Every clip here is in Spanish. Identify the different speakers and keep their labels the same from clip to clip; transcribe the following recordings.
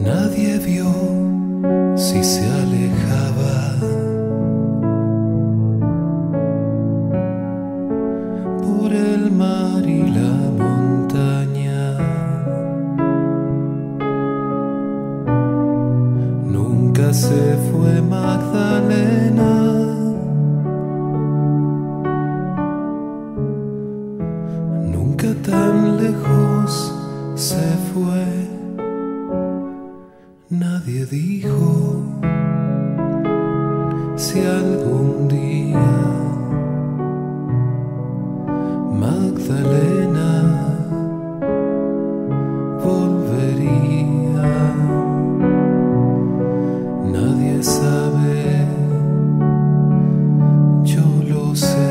Speaker 1: Nadie vio si se alejaba por el mar y la montaña. Nunca se fue Magdalena, nunca tan lejos se fue. Nadie dijo si algún día Magdalena volvería. Nadie sabe, yo lo sé.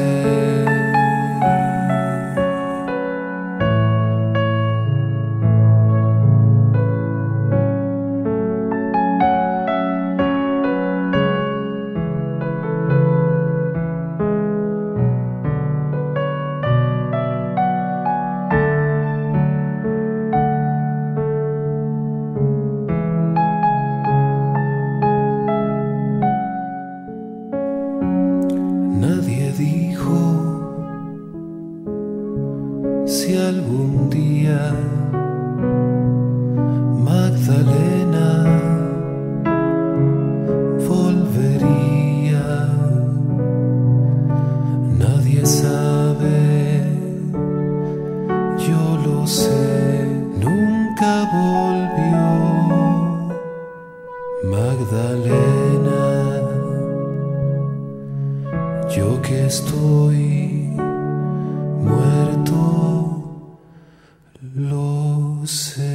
Speaker 1: Nadie dijo si algún día Magdalena volvería. Nadie sabe, yo lo sé. Nunca volvió Magdalena. Yo que estoy muerto, lo sé.